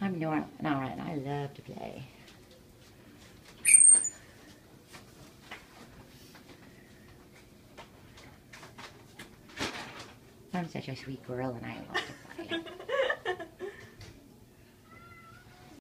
I'm Nara, and I love to play. I'm such a sweet girl, and I love to play.